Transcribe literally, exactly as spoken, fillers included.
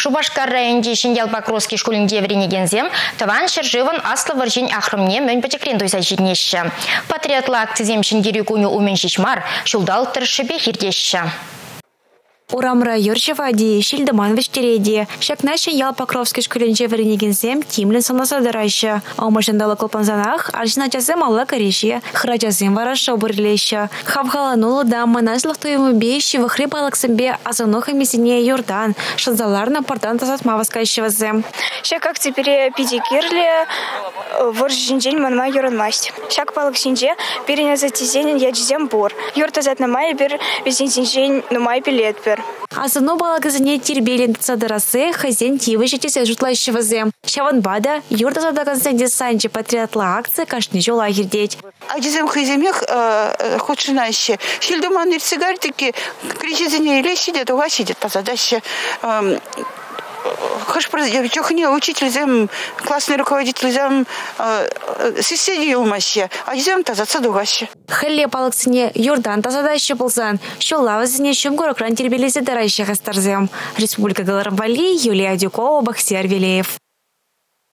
Шубашкар районде Шиньял Покровский школінде вренегензем, таван шерживан аслы варжин ахрымне мөн пачеклен дойса жиднеші. Патриотла акцизем шингері күні умен шишмар, шулдал тыршыбе хирдеші. Урамра Юрчева ди Шильдаманович Тереди. Шакна Шиньял Покровский школінде вренегензем тимлен санасадарайшы. Аумашындалы колпанзанах аршина жазым алла кореші, хра жазым варашы обырлеші. Хавгаланулы да маназлық тойымы бейші вахри балықсымбе азануха месене юрдан, шанзаларна пардан тазатма васкайшывазым. Шак как теперь педикирле воржин день манма юранмасть. Шак балык синже переня затизень я джизем бор. Юрта затна май бер везень синжень ну май пилет бер. Азану балагазане тербелен цадарасы хазен тивы жетесе жутлайшывазым. Шаванбада юрта задагазен санчи патриотла акция кашни жола хирдеть. А джизем хаземех хочинаще. Шильдуман и сигартики кричизне или сидят, уга сидят по задаче. Хаш не учитель зем, классный руководитель зем, соседи умаще, а зем та зацадугаще. Хелле палаксыне юрдан тазадаще болсан, шоллавызыне шумгорокран тербелесе дарайще хастарзем. Республика Галарвали, Юлия Дюкова, Бахтияр Велеев.